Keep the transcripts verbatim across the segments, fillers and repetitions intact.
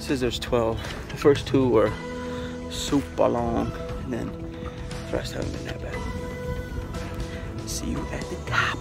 says there's twelve. The first two were super long, and then the rest haven't been that bad. See you at the top.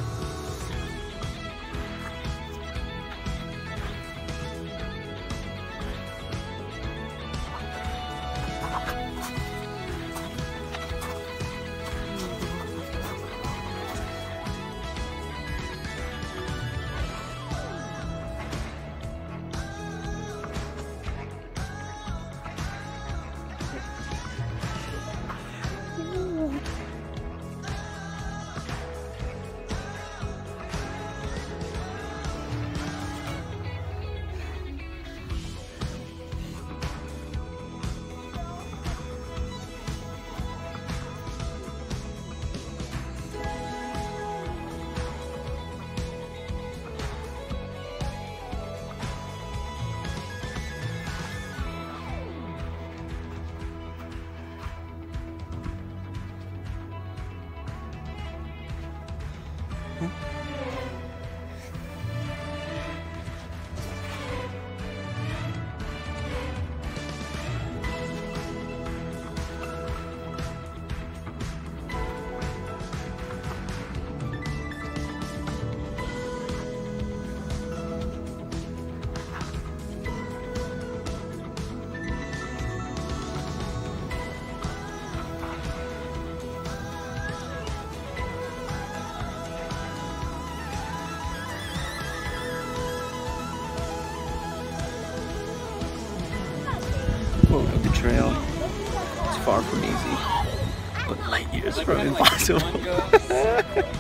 Quote of the trail: it's far from easy, but light years from impossible.